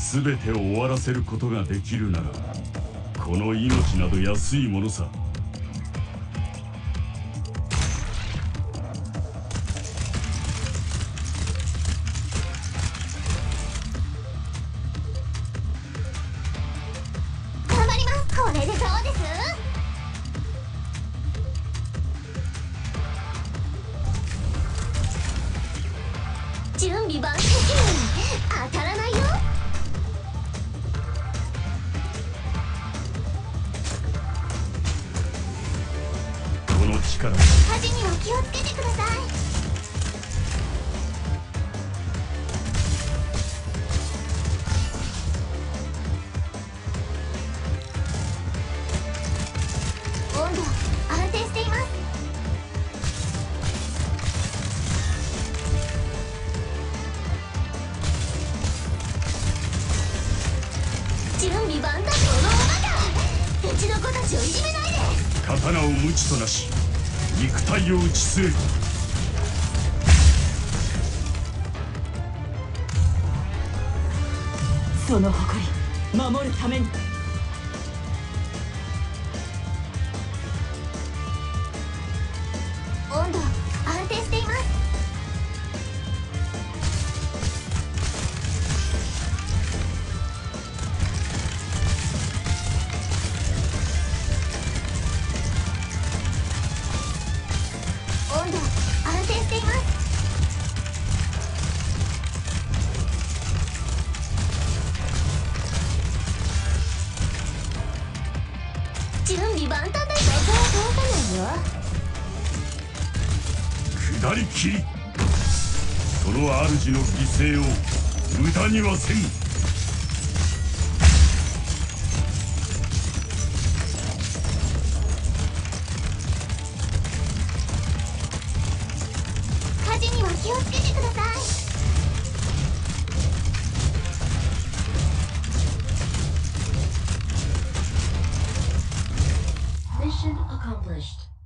全てを終わらせることができるなら、この命など安いものさ。 頑張ります。これでどうです？準備万全。当たらないよ。 この力、 火事には気をつけてください。温度安定しています。準備万端。このままか。うちの子たちをいじめないで。 刀を無知となし、肉体を打ち据える。 その誇り守るために。 温度安定しています。温度安定しています。準備万端だ。ここは通さないよ。 下りきり、その主の犠牲を無駄にはせん。 火事には気をつけてください。 Mission accomplished.